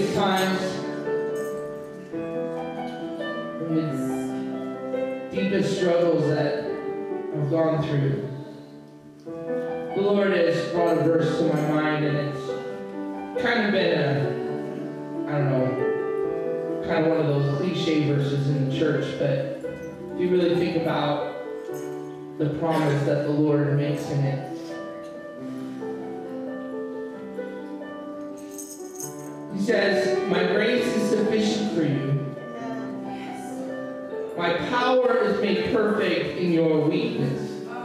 darkest times, in the deepest struggles that I've gone through, the Lord has brought a verse to my mind, and it's kind of been kind of one of those cliche verses in the church, but if you really think about the promise that the Lord makes in it, He says, "My grace is sufficient for you. My power is made perfect in your weakness."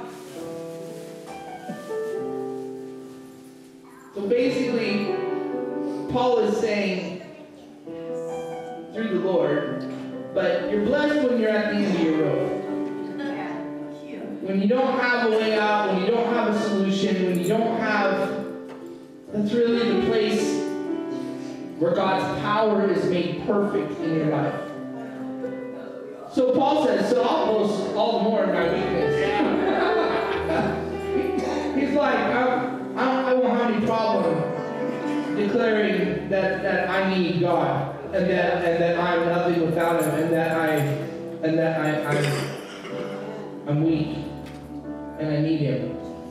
So basically, Paul is saying, through the Lord, but you're blessed when you're at the end of your rope. When you don't have a way out, when you don't have a solution, when you don't have, that's really the place where God's power is made perfect in your life. So Paul says, so I'll boast all the more in my weakness. He's like, I won't have any problem declaring that I need God, and that I'm nothing without Him, and that I'm weak, and I need Him.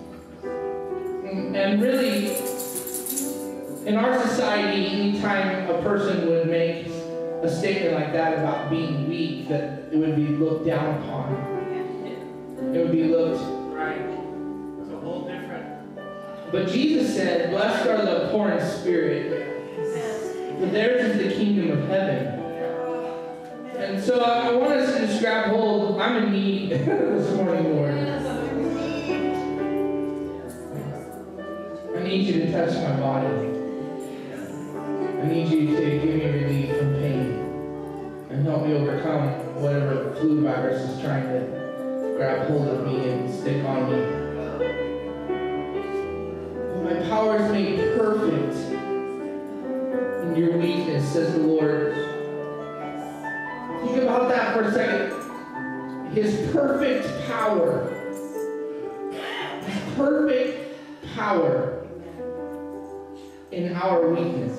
And really, in our society, anytime a person would make a statement like that about being weak, that it would be looked down upon. It would be looked right. It's a whole different. But Jesus said, "Blessed are the poor in spirit, for theirs is the kingdom of heaven." And so I want us to just grab hold. I'm in need this morning, Lord. I need you to touch my body. I need you to give me relief from pain and help me overcome whatever flu virus is trying to grab hold of me and stick on me. My power is made perfect in your weakness, says the Lord. Think about that for a second. His perfect power. His perfect power in our weakness.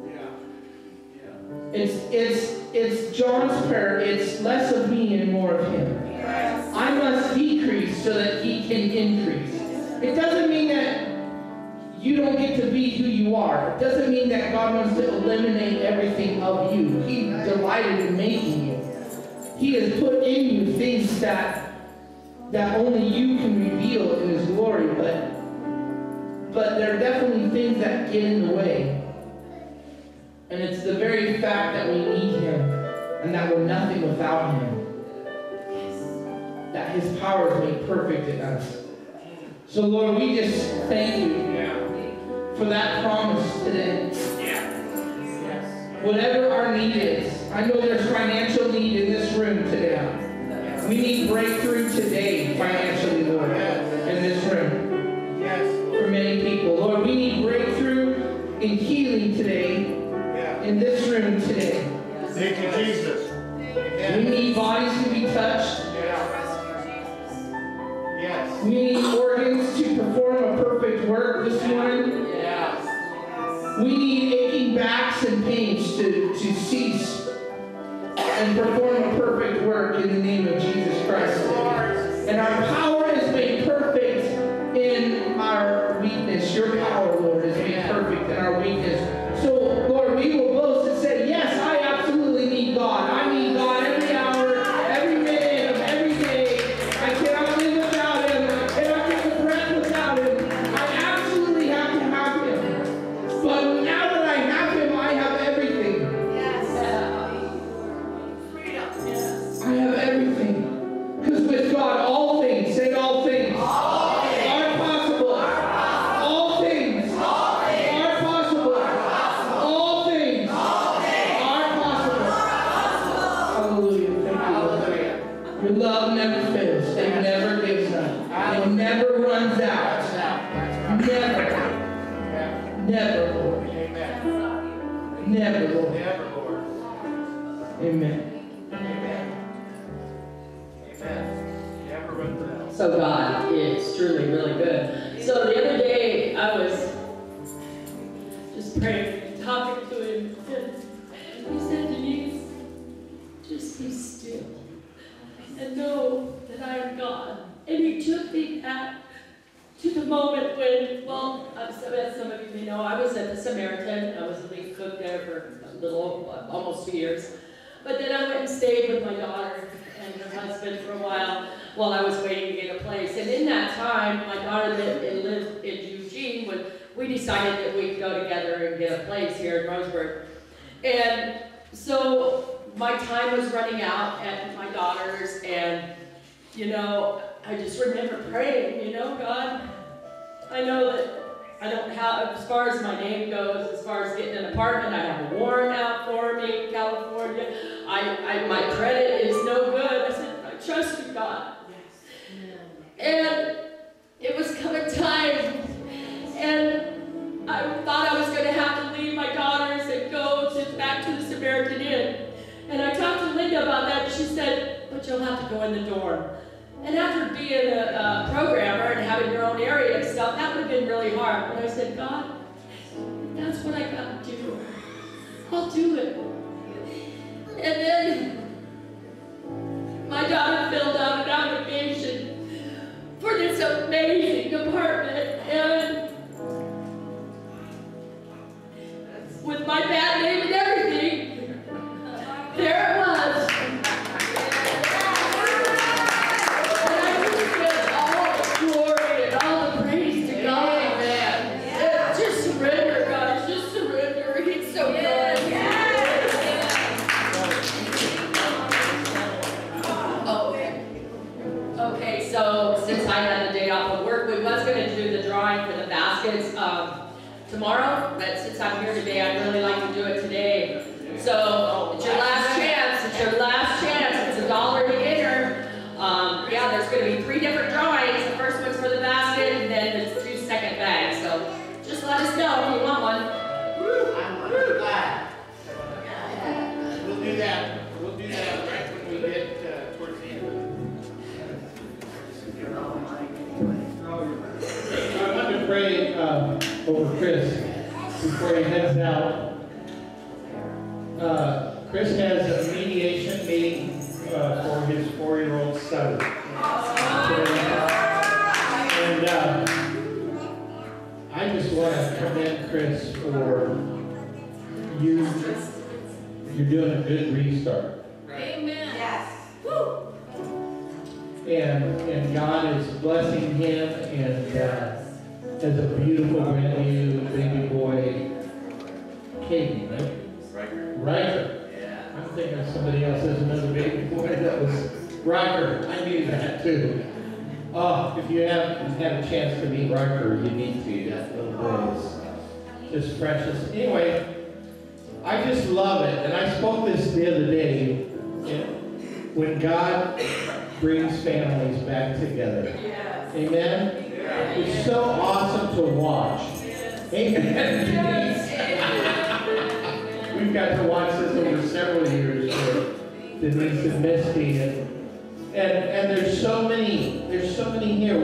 It's John's prayer. It's less of me and more of Him. I must decrease so that He can increase. It doesn't mean that you don't get to be who you are. It doesn't mean that God wants to eliminate everything of you. He delighted in making you. He has put in you things that only you can reveal in His glory, but there are definitely things that get in the way. And it's the very fact that we need Him and that we're nothing without Him, that His power is made perfect in us. So Lord, we just thank you for that promise today. Whatever our need is, I know there's financial need in this room today. We need breakthrough today financially, Lord, in this room. For many people. Lord, we need breakthrough in healing today. In this room today. Thank you, Jesus. We need bodies to be touched. Yes. We need organs to perform a perfect work this morning. Yes. We need aching backs and pains to cease and perform a perfect work in the name of Jesus Christ. And our power is made perfect in our weakness. Your power, Lord, is made perfect in our weakness. So, Lord, we will boast and say, yes, I absolutely need God. I need God every hour, every minute of every day. I cannot live without Him. I cannot get a breath without Him. I absolutely have to have Him. But now that I have Him, I have everything. Yes. I have everything. Because with God, all things, say all things. Your love never fails. It never gives up. It never runs out. Never. Never, Lord. Never, Lord. Amen. So God is truly really good. So the other day I was just praying, talking to Him. know, I was at the Samaritan. I was a lead cook there for a little, almost 2 years. But then I went and stayed with my daughter and her husband for a while I was waiting to get a place. And in that time, my daughter lived in Eugene. We decided that we'd go together and get a place here in Roseburg. And so my time was running out at my daughter's, and, you know, I just remember praying, you know, God, I know that I don't have, as far as my name goes, as far as getting an apartment, I have a warrant out for me in California. My credit is no good. I said, I trust you, God. And it was coming time, and I thought I was going to have to leave my daughters and go back to the Samaritan Inn. And I talked to Linda about that, and she said, but you'll have to go in the dorm. And after being a programmer and having your own area and stuff, that would have been really hard. But I said, God, if that's what I got to do, I'll do it. And then my daughter filled out an application for this amazing apartment. And with my bad name and everything, there it was. And I just give all the glory and all the praise to God, man. Just surrender, guys. Just surrender. He's so good. Okay, so since I had a day off of work, we was going to do the drawing for the baskets tomorrow, but since I'm here today, I'd really like to do it today. So it's your last chance. It's your last chance. It's $1 to enter. Yeah, there's going to be 3 different drawings. The first one's for the basket, and then the 2 second bags. So just let us know if you want one. I'm glad. We'll do that. We'll do that right when we get towards the end. I want to pray over Chris before he heads out. Chris has a mediation meeting for his 4-year-old son. And I just want to commend Chris for you. You're doing a good restart. Amen. Yes. Woo! And God is blessing him and has a beautiful brand new baby boy, Caden, right? Riker. Yeah. I'm thinking of somebody else as another baby boy that was Riker. I knew that too. Oh, if you haven't had a chance to meet Riker, you need to. That little boy is just precious. Anyway, I just love it. And I spoke this the other day. When God brings families back together. Yes. Amen? Yes. It's so awesome to watch. Yes. Amen. Yes. We've got to watch this over several years with Denise and Misty, and there's so many here.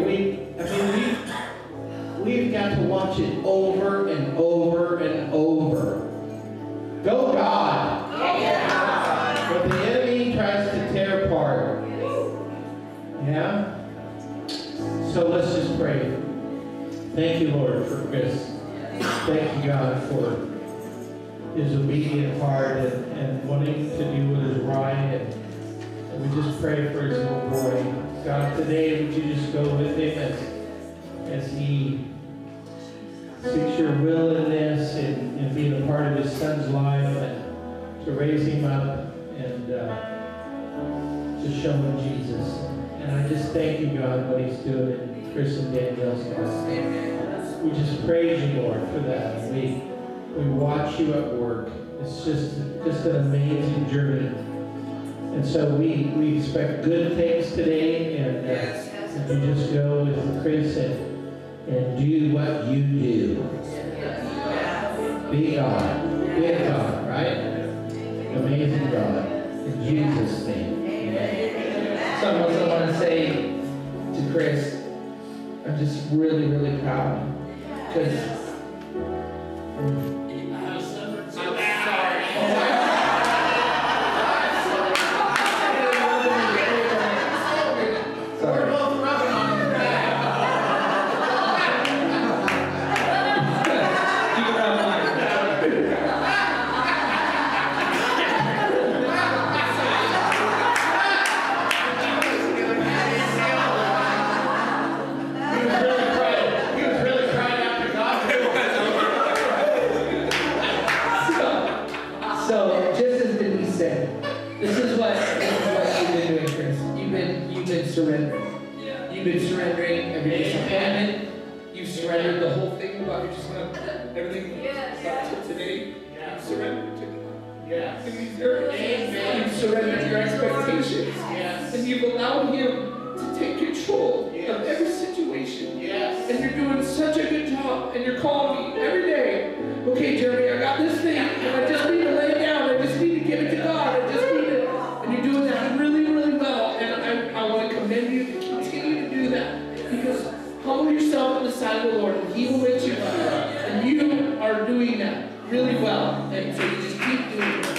We've got to watch it over and over and over. Go God! Yeah. What the enemy tries to tear apart. Yeah? So let's just pray. Thank you, Lord, for Chris. Thank you, God, for his obedient heart and wanting to do what is right. And we just pray for his little boy. God, today, would you just go with him as he seeks your will in this and being a part of his son's life and to raise him up and to show him Jesus. And I just thank you, God, what he's doing in Chris and Danielle's life. We just praise you, Lord, for that. We watch you at work. It's just an amazing journey. And so we expect good things today, and you just go with Chris and do what you do. Be God. Be God, right? Amazing God. In Jesus' name. Something else I want to say to Chris, I'm just really, really proud. Because surrender. You've been surrendering every disappointment. You've surrendered the whole thing about you're just going to, everything up to today. You've surrendered to God. Yes. And you've surrendered your expectations. Yes. And you've allowed Him to take control of every situation. Yes. And you're doing such a good job. And you're calling me every day. Okay, Jeremy, I got this thing. And I just need to lay it down. I just need to give it to God. I just need to. And you're doing that really, really well. And I want to commend you to continue to do that. Because humble yourself on the side of the Lord, and He will lift you up. And you are doing that really well. And so you just keep doing it.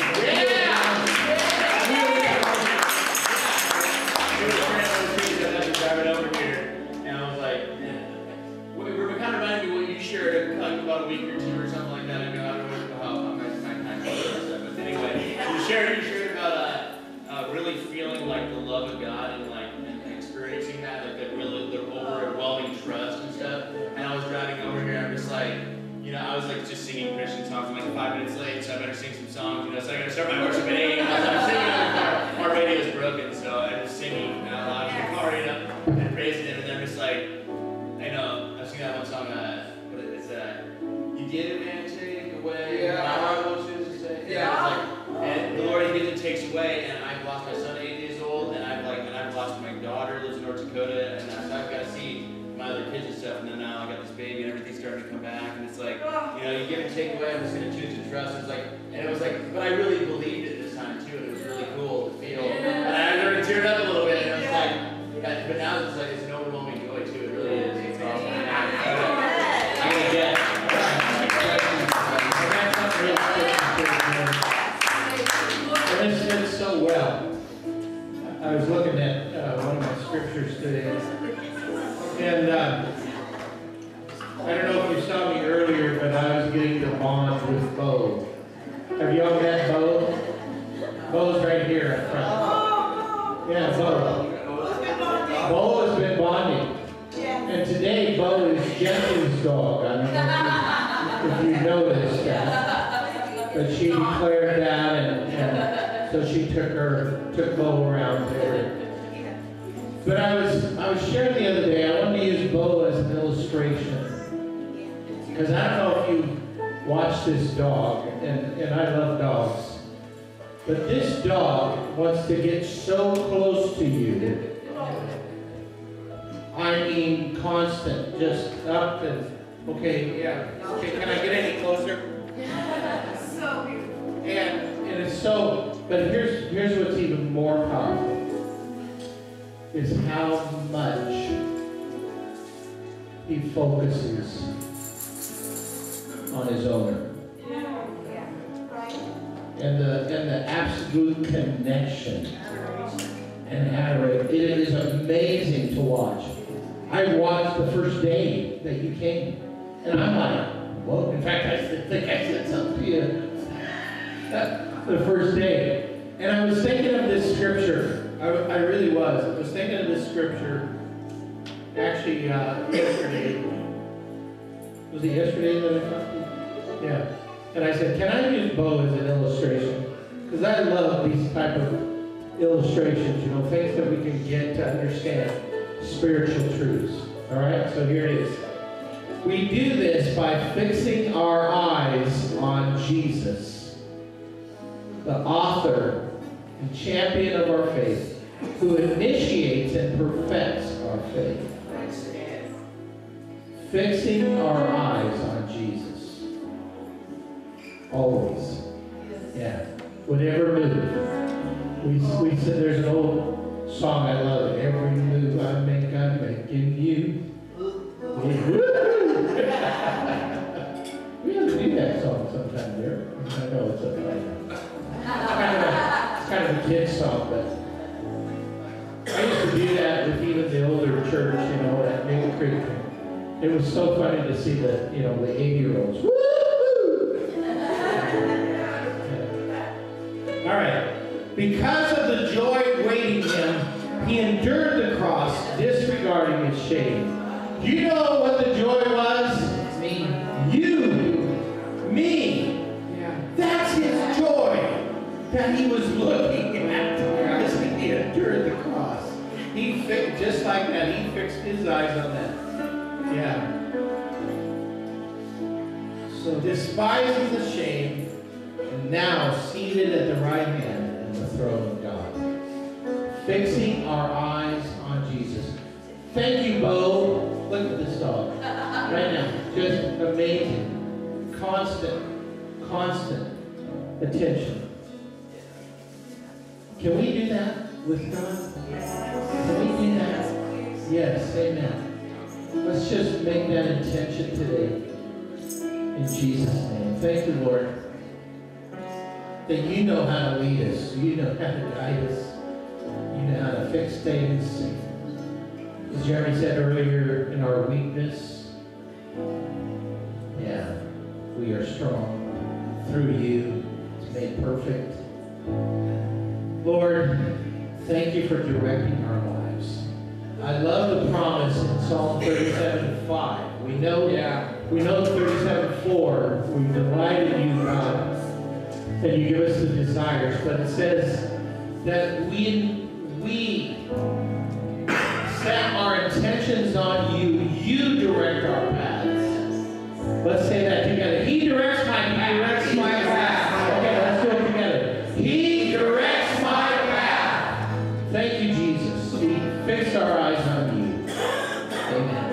Driving over here, and I was like, we're kind of reminding me what you shared like about a week or two or something like that. I don't know how my time goes, but anyway, you shared about really feeling like the love of God and experiencing that, like the overwhelming trust and stuff. And I was driving over here, I'm just like, I was like just singing Christian songs. I'm like 5 minutes late, so I better sing some songs. So I gotta start my worship at 8. I'm singing in the car. Our radio's broken, so I'm just singing out loud in the car, and praising Him. And then I'm just like, I sing that one song. What is that? You give and take away. My heart wants you to say. And the Lord gives and takes away. And I've lost my son 8 years old, and I've lost my daughter, lives in North Dakota, and so I've got to see my other kids and stuff, and then now I got this baby and everything's starting to come back, and it's like, you give and take away, I'm just going to choose to trust. And it was like, but I really believed it this time too, and it was really cool to feel. And I already teared up a little bit, and I was like, but now it's like, it's an overwhelming joy too, it really is. It's awesome. I'm going to get And this fits so well. I was looking at one of my scriptures today. And I don't know if you saw me earlier, but I was getting to bond with Bo. Have you all met Bo? Bo's right here up front. Yeah, Bo. Bo has been bonding. And today, Bo is Jess's dog. I don't know if you noticed that. But she declared that, and so she took Bo around there. But I was sharing the other day, I wanted to use Bo as an illustration. Because I don't know if you watch this dog, and I love dogs. But this dog wants to get so close to you. I mean constant, just up and, okay, can I get any closer? So beautiful. And it's so, but here's what's even more powerful. Is how much he focuses on his owner. And the absolute connection and adoration. It is amazing to watch. I watched the first day that you came, and I'm like, whoa. In fact, I think I said something to you the first day. And I was thinking of this scripture. I really was. I was thinking of this scripture actually yesterday. Was it yesterday that I talked to you? Yeah. And I said, can I use Bo as an illustration? Because I love these type of illustrations, things that we can get to understand spiritual truths. All right, so here it is. We do this by fixing our eyes on Jesus, the author and champion of our faith, who initiates and perfects our faith. Fixing our eyes on Jesus. Always. Yeah. Whatever move. We said there's an old song I love. Every move I make, I'm making you. We have to do that song sometime there. I know it's kind of a kid's song, but I used to do that with even the older church, at Maple Creek. It was so funny to see the 80-year-olds. Woo! All right. Because of the joy awaiting him, he endured the cross, disregarding his shame. Do you know what the joy was? It's me. You. Me. Yeah. That's his joy that he was looking at as he endured the cross. He He fixed, just like that, he fixed his eyes on that. Yeah. So despising the shame, and now seated at the right hand of the throne of God. Fixing our eyes on Jesus. Thank you, Bo. Look at this dog. Right now. Just amazing. Constant attention. Can we do that with God? Can we do that? Yes, amen. Let's just make that intention today. In Jesus' name. Thank you, Lord. That you know how to lead us. You know how to guide us. You know how to fix things. As Jeremy said earlier, in our weakness, yeah, we are strong. Through you, it's made perfect. Lord, thank you for directing our lives. I love the promise in Psalm 37:5. We know 37:4. We delight in you, God, that you give us the desires. But it says that we set our intentions on you. You direct our paths. Let's say that together. He directs my path. He directs my path. Okay, let's do it together. He directs my path. Thank you, Jesus. We fix our eyes on you. Amen.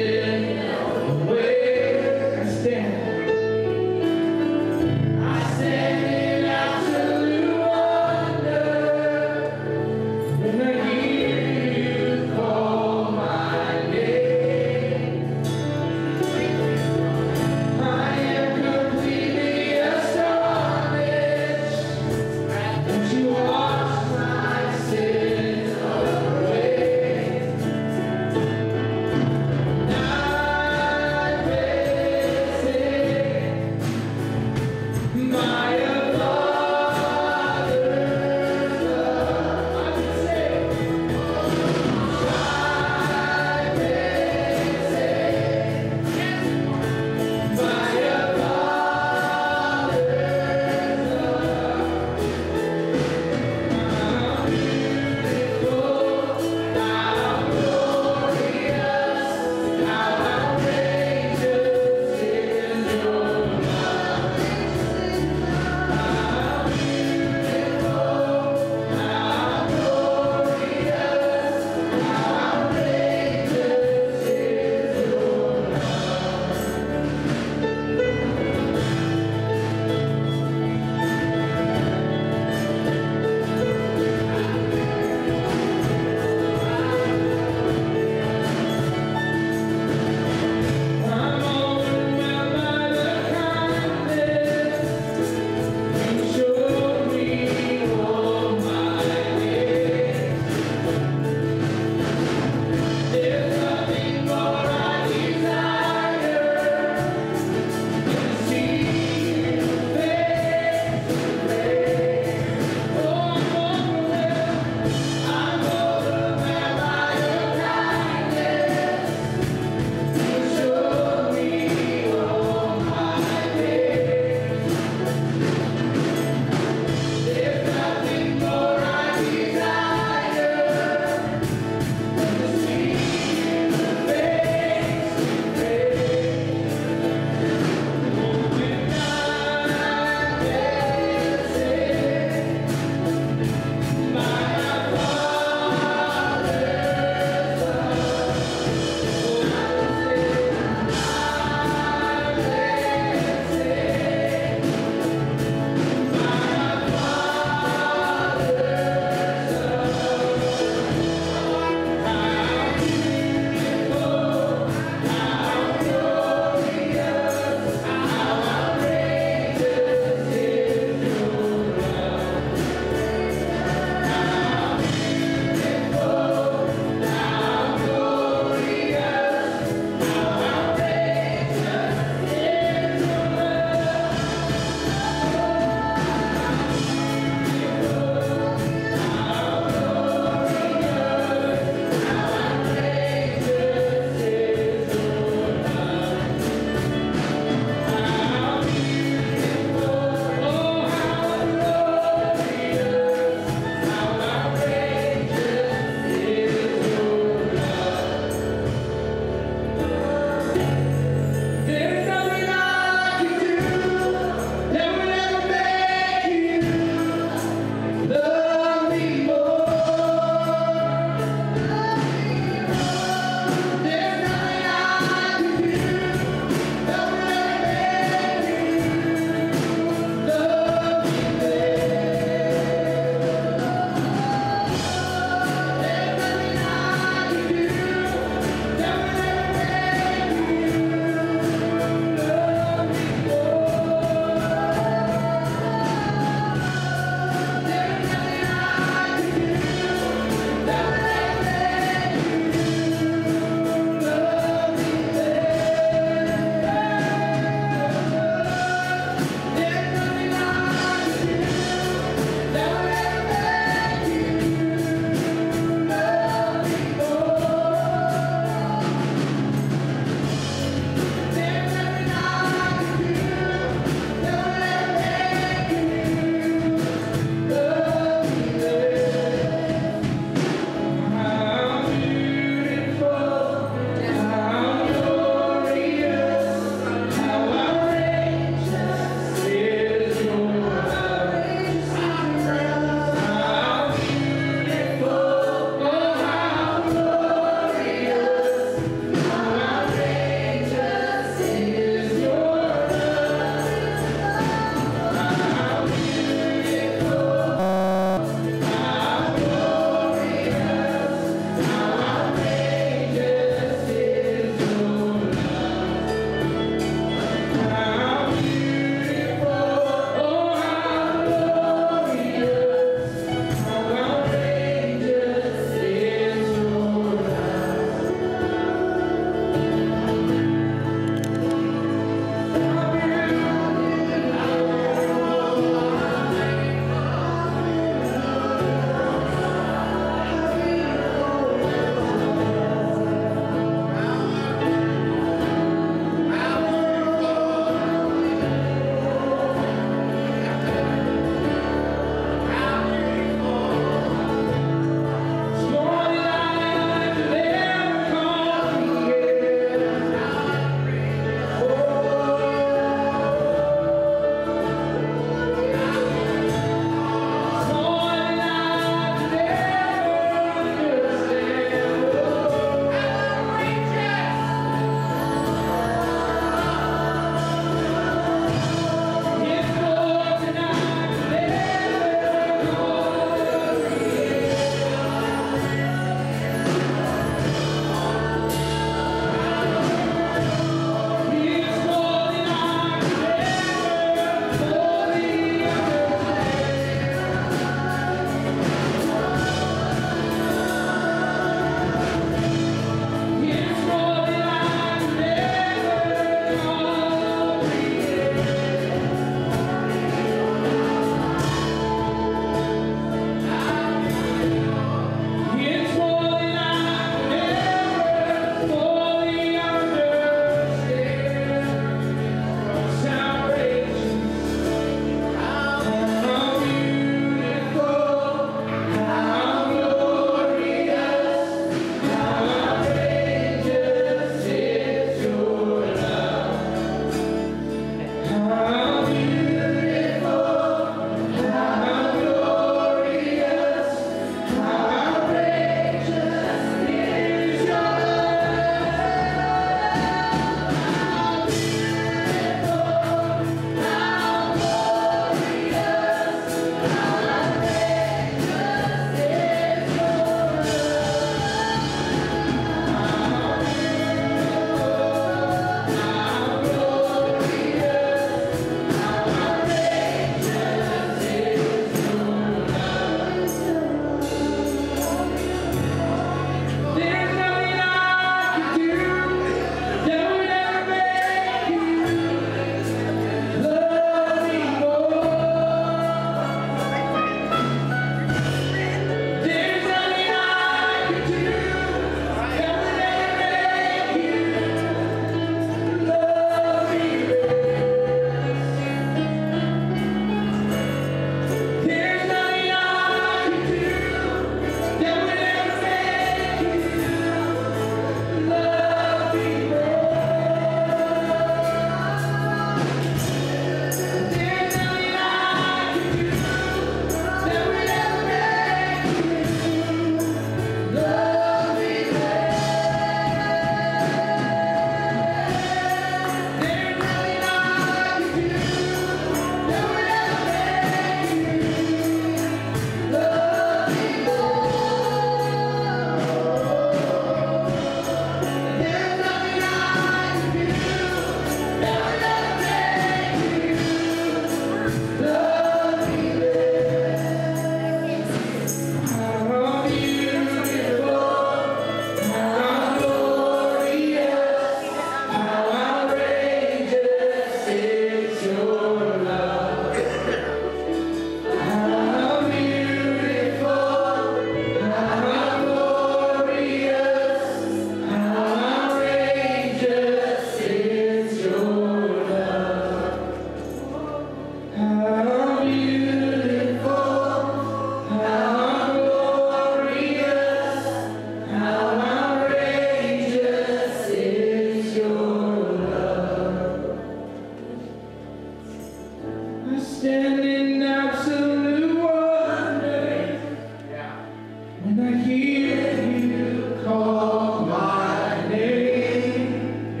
stand in absolute wonder when I hear you call my name.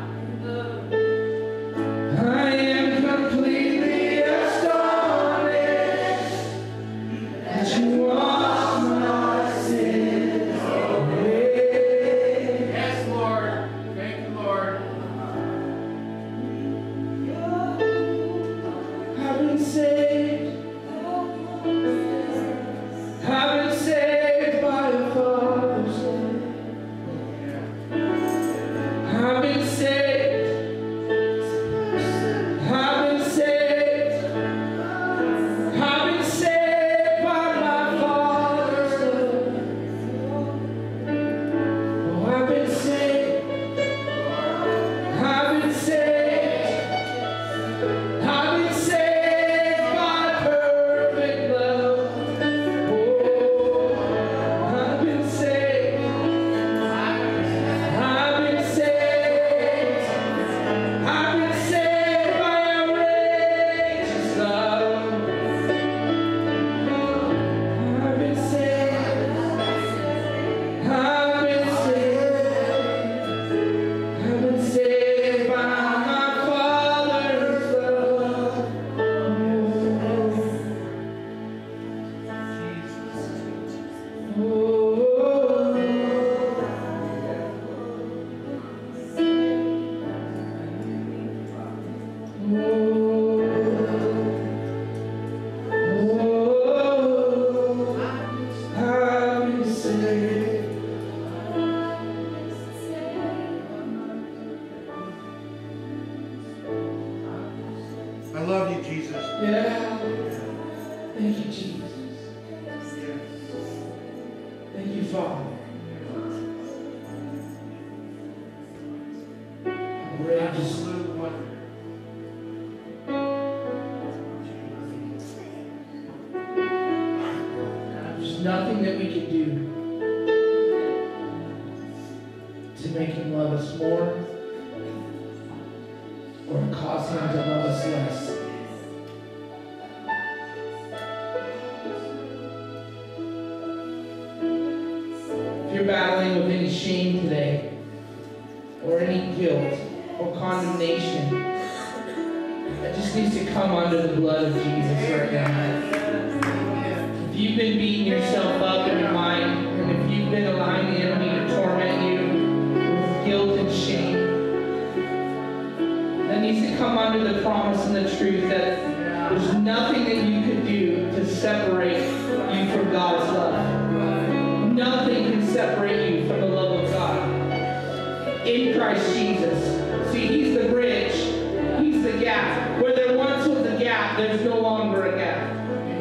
I am completely astonished that you wash my sins away. Yes, Lord. Thank you, Lord. I've been saved. I've been saved by the Father's hand. I've been saved. I've been saved. I've been saved by my Father's love. Oh, I've been saved. I've been saved. I've been saved by perfect love. Oh, I've been saved. I've been saved. I've been saved by outrageous love. I've been saved. I've been saved. I've been saved by my Father's love. I've been saved. I love you, Jesus. Yeah. Thank you, Jesus. Thank you, Father. Outrageous. Absolute wonder. There's nothing that we can do to make him love us more or to cause him to love us less. If you're battling with any shame today, or any guilt, or condemnation, that just needs to come under the blood of Jesus right now. If you've been beating yourself up in your mind, and if you've been allowing the enemy to torment you with guilt and shame, that needs to come under the promise and the truth that there's nothing that you could do to separate you from God's love. Nothing can separate you from the love of God in Christ Jesus. See, he's the bridge. He's the gap. Where there once was a gap, there's no longer a gap.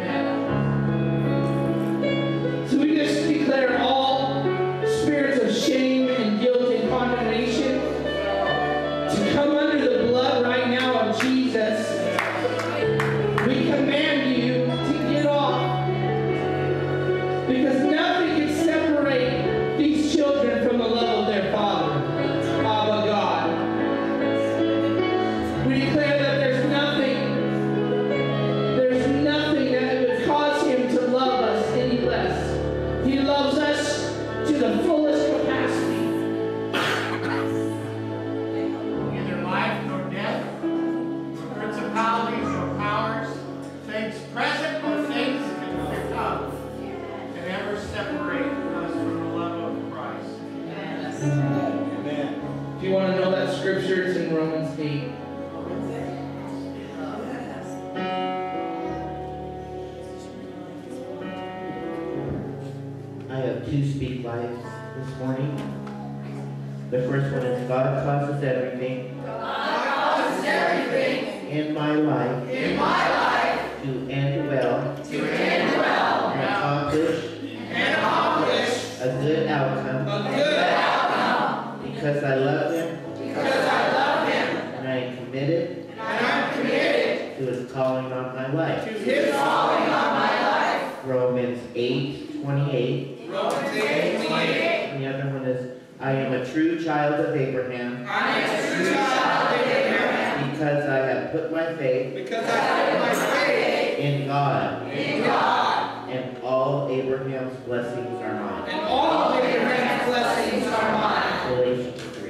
So we just declare all spirits of shame and guilt and condemnation to come under the blood right now of Jesus. We command you to get off, because nothing can separate these children from the love of their Father, Abba God. We declare that there's nothing that would cause him to love us any less. He loves us to the fullest capacity. Neither life nor death, nor principalities nor powers, things present or things to come, can ever separate us from the love of Christ. Amen. If you want to know that scripture, it's in Romans 8. I have two speak lives this morning. The first one is God causes everything in my life to end well and accomplish a good outcome because I love him and I am committed to his calling on my life. Romans 8:28. And the other one is, I am a true child of Abraham because I have put my faith in God. And all Abraham's blessings are mine. And all of Abraham's blessings are mine. Galatians 3.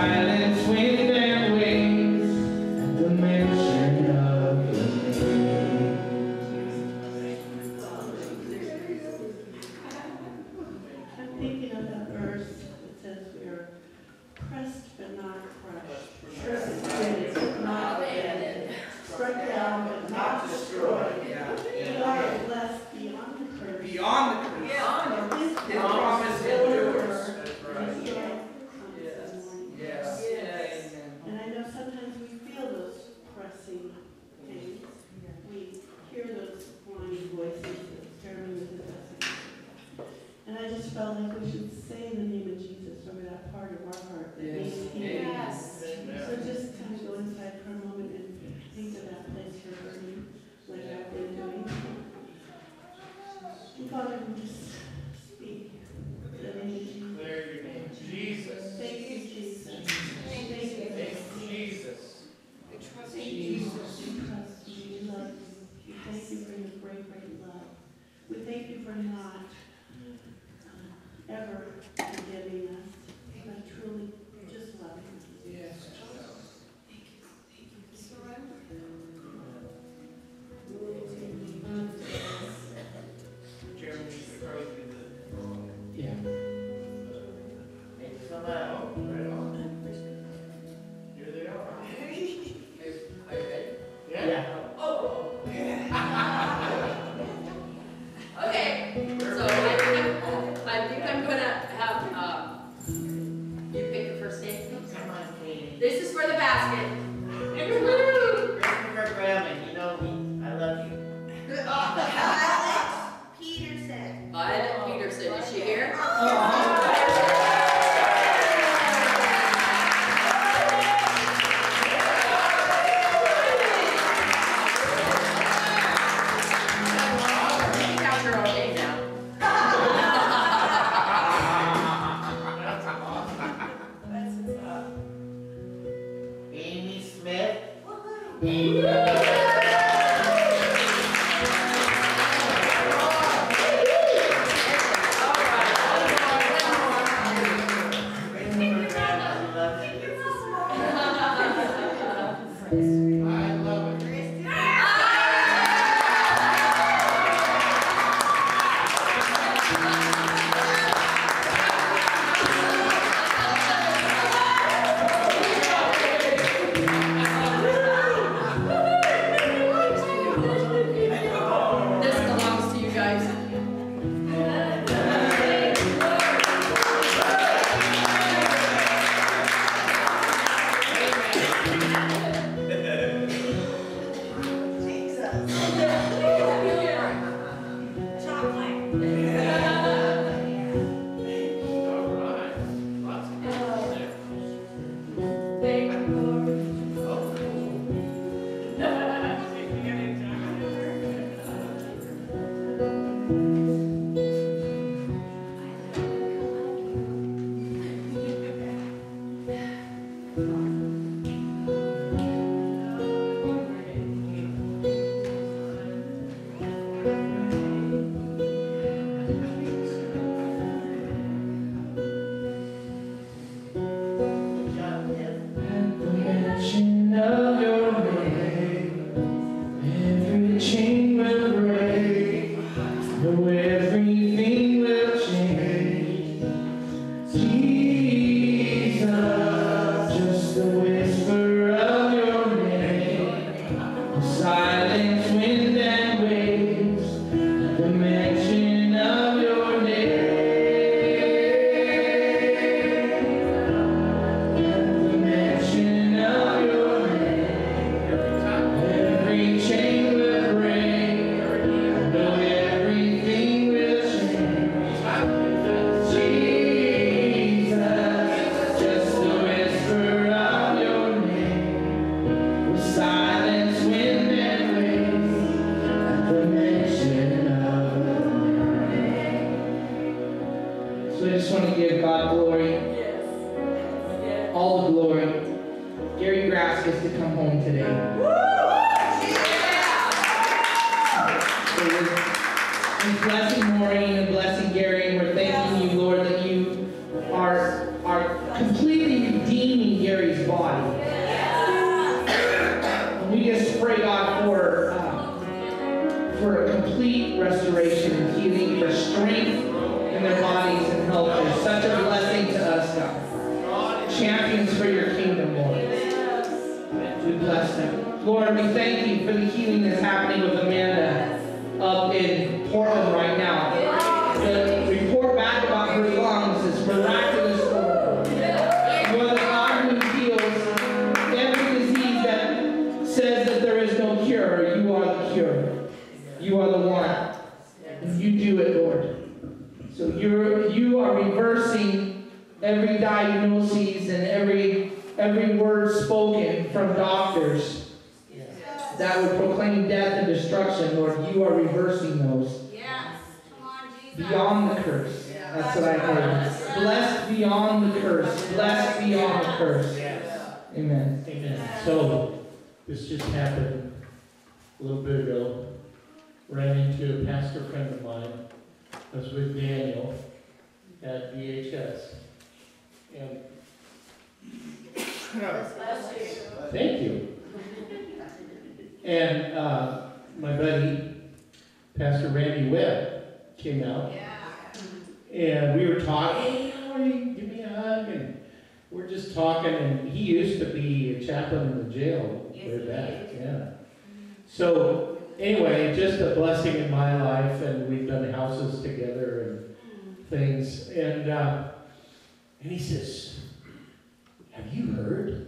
silence, wind, and waves at the mention of your name. I'm thinking of that verse that says we are pressed but not crushed, persecuted but not abandoned, struck down but not destroyed. We are blessed beyond the curse. Beyond the curse. His promise endures. Yes. And I know sometimes we feel those pressing things. We hear those whining voices that Jeremy was addressing. And I just felt like we should say the name of Jesus over that part of our heart that needs healing. Yes. So just kind of go inside for a moment and think of that place for burning, like I've been doing. And Father, we just speak the name of Jesus. Declare your name. Jesus. Thank you, Jesus. Thank you, Jesus. Thank you, Jesus. We trust you. We love you. We thank you for your great, great love. We thank you for not ever forgiving us, but truly just loving us. Yes. Jeremy, you should probably do the. Yeah. Come on. Right on. Here they are. Are you ready? Yeah. Okay, so I think I'm gonna have, you pick the first name. Come on, Katie. This is for the basket. Christopher Graham, you know me. I love you. Violet Peterson, is she here? She got her own name now. Amy Smith. I love it. This belongs to you guys. All right. Lots of people there. Thank you, Lord. Oh, cool. Good job, Tim. At the mention of your name, every chain will break, no, everything will change. Jesus, just the whisper of your name, silence, wind, and waves, at the mention of your name. The mention of your name, every chain will break, no, everything will change. Jesus, just the whisper of your name, with silence, wind, and waves, at the mention of your name. So I just want to give God glory. All the glory. Gary Grass gets to come home today. So we're blessing Maureen and blessing Gary, and we're thanking you, Lord, that you are completely redeeming Gary's body. And we just pray, God, for a complete restoration and healing, for strength in their bodies and health. They're such a blessing to us, God. Champions for your kingdom, Lord. We bless them. Lord, we thank you for the healing that's happening with Amanda up in Portland right now. The report back about her lungs is miraculous, Lord. You are the God who heals every disease that says that there is no cure. You are the cure. You are the one. And you do it, Lord. So you are reversing every diagnosis and every word spoken from doctors that would proclaim death and destruction, Lord. You are reversing those. Yes. Come on, Jesus. Beyond the curse. That's what I heard. Blessed beyond the curse. Blessed beyond the curse. Amen. Amen. So, this just happened a little bit ago. Ran into a pastor friend of mine. I was with Daniel at VHS. And thank you. And my buddy, Pastor Randy Webb, came out. And we were talking, hey, how are you? Give me a hug. And we're just talking. And he used to be a chaplain in the jail way back. Yeah. So anyway, just a blessing in my life. And we've done houses together and things. And he says, have you heard?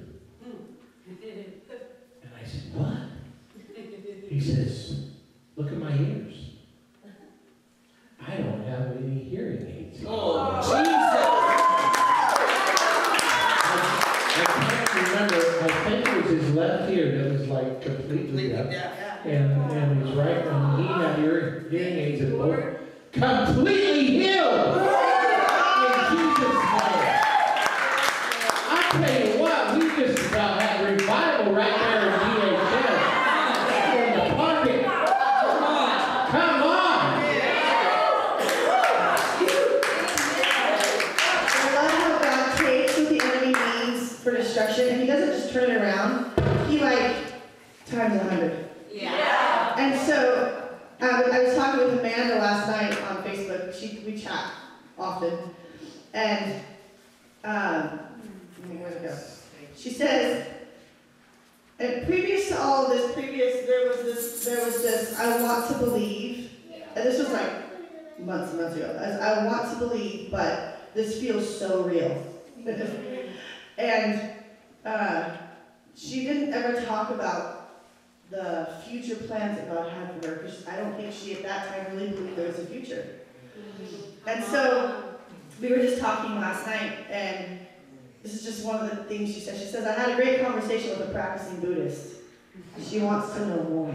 And I said, what? He says, look at my ears. I don't have any hearing aids. Oh, Jesus! I can't remember. I think it was his left ear that was like completely deaf. And his right one, he had hearing aids at both. Completely healed! In Jesus' name. I tell you what, we just about had revival right there in VHS. In the pocket. Come on! I love how God takes what the enemy means for destruction, and he doesn't just turn it around. He times 100. Yeah. And so I was talking with Amanda last night on Facebook. We chat often, and where to go? She says, and previous to all of this, there was this, I want to believe, and this was like months and months ago. I want to believe, but this feels so real. And she didn't ever talk about the future plans that God had for her, because I don't think she at that time really believed there was a future. And so we were just talking last night, and this is just one of the things she said. She says, I had a great conversation with a practicing Buddhist. She wants to know more.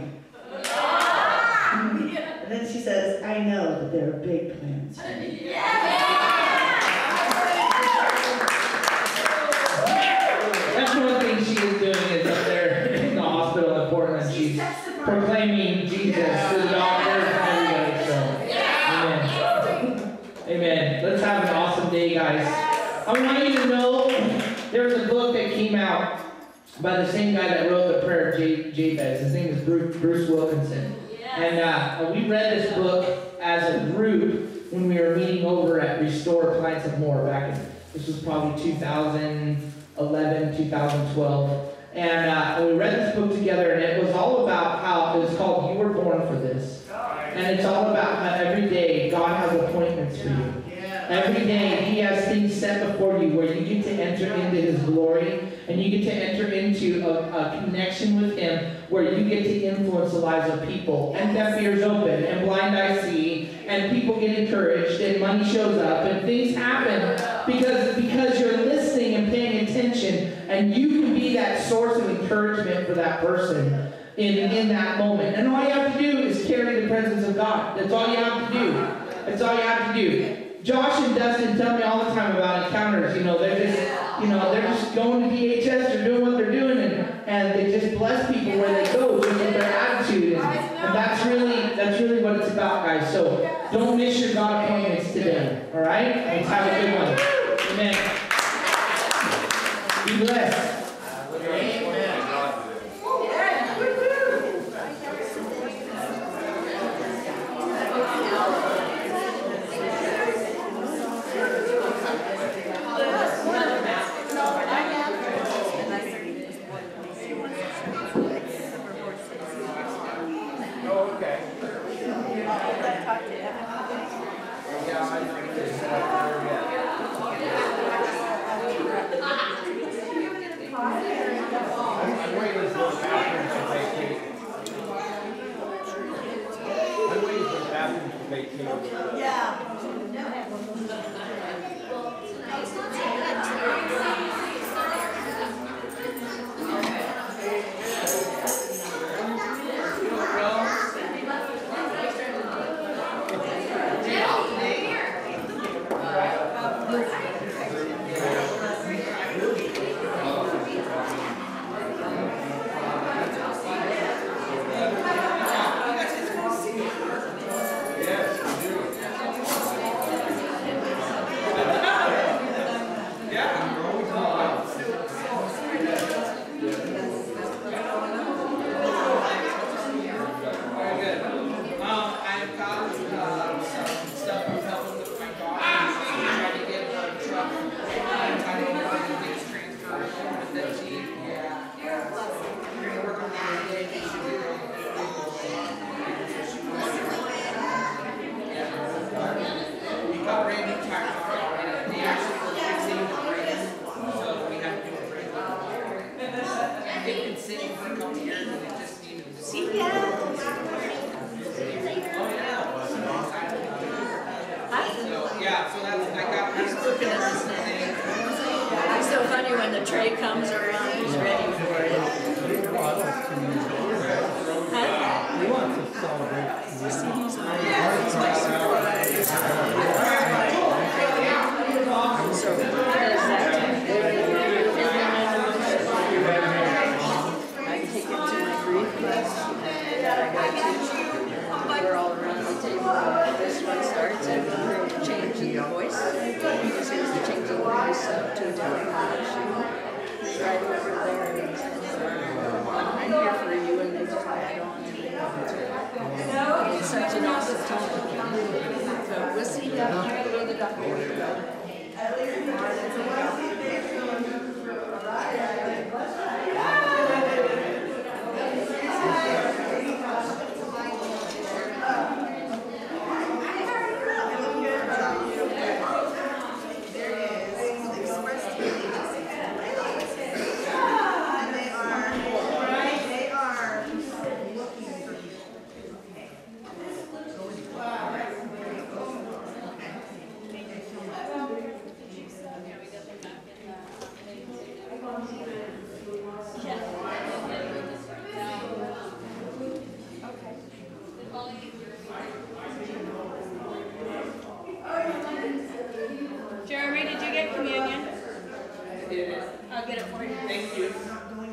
And then she says, I know that there are big plans for me. That's one thing she is doing is up there in the hospital in Portland. She's proclaiming Jesus to the doctors and everybody. So, amen. Amen. Let's have an awesome day, guys. I want you to know there's a book that came out by the same guy that wrote the prayer of Jabez. His name is Bruce Wilkinson. And we read this book as a group when we were meeting over at Restore Appliance and More back in, this was probably 2011, 2012. And we read this book together, and it was all about how, it was called You Were Born for This. And it's all about how every day God has appointments for you. Every day He has things set before you where you get to enter into His glory, and you get to enter into a connection with Him where you get to influence the lives of people. And deaf ears open, and blind eyes see, and people get encouraged, and money shows up, and things happen because you're listening and paying attention, and you can be that source of encouragement for that person in that moment. And all you have to do is carry the presence of God. That's all you have to do. That's all you have to do. Josh and Dustin tell me all the time about encounters. They're just going to VHS, they're doing what they're doing, and they just bless people where they go, just with their attitude. And that's really what it's about, guys. So don't miss your God appointments today. All right? Let's have a good one. Amen. Be blessed. It's so funny when the tray comes around, he's ready for it. He wants to celebrate. It's my surprise. So, I take him to my grief class that I go to. We're all around the table. This one starts and changing the voice. This is the changing the voice to a different pitch. He's right over there and he says, I'm here for you, and they just add on and they go into it. It's such an awesome time. So we'll see you after the doctor. Jeremy, did you get communion? I did it. I'll get it for you. Thank you.